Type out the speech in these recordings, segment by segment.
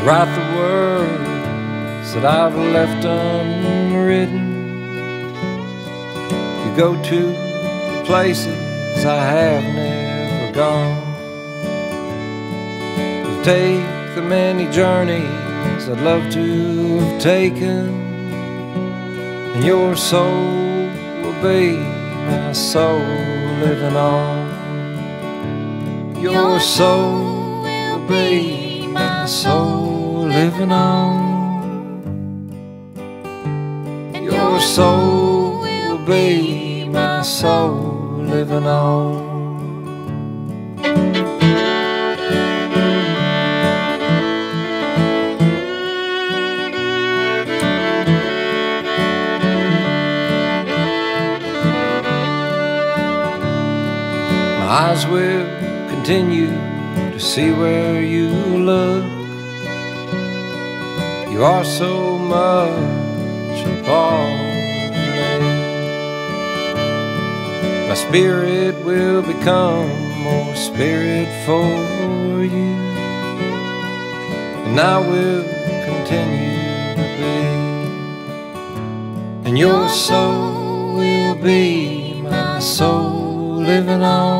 write the words that I've left unwritten. You go to places I have never gone. You take the many journeys I'd love to have taken, and your soul will be my soul living on. Your soul will be my soul living on. Your soul will be my soul living on. My eyes will continue to see where you look. You are so much a part of me. My spirit will become more spirit for you, and I will continue to be. And your soul will be my soul living on.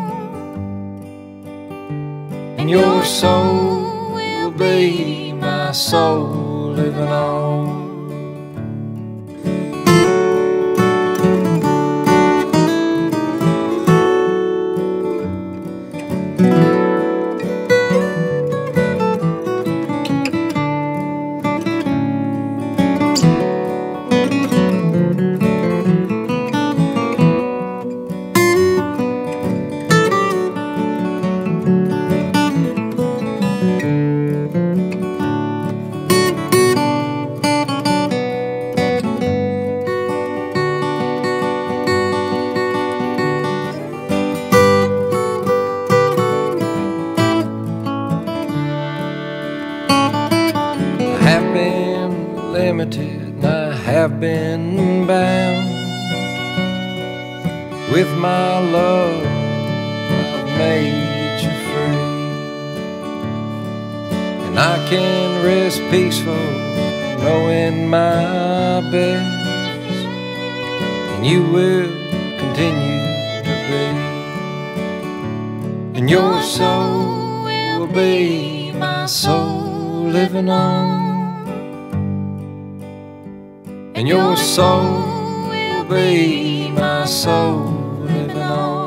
And your soul will be my soul living on. I have been limited and I have been bound. With my love I've made you free, and I can rest peaceful knowing my best, and you will continue to be. And your soul will be my soul living on. And your soul will be my soul living on.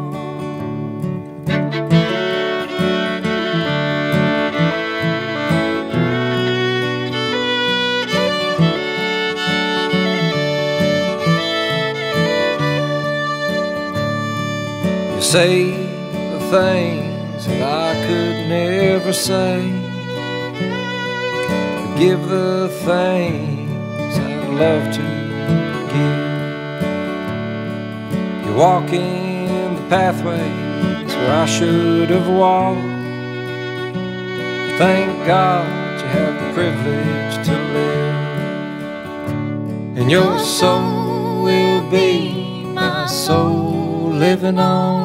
You say the things that I could never say. You give the things I love to give. You walk in the pathways where I should have walked. Thank God you have the privilege to live. And your soul will be my soul living on.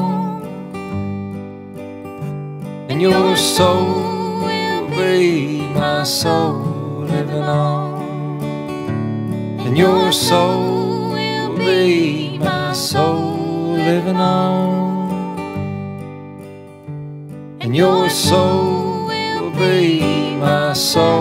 And your soul will be my soul living on. And your soul will be my soul living on. And your soul will be my soul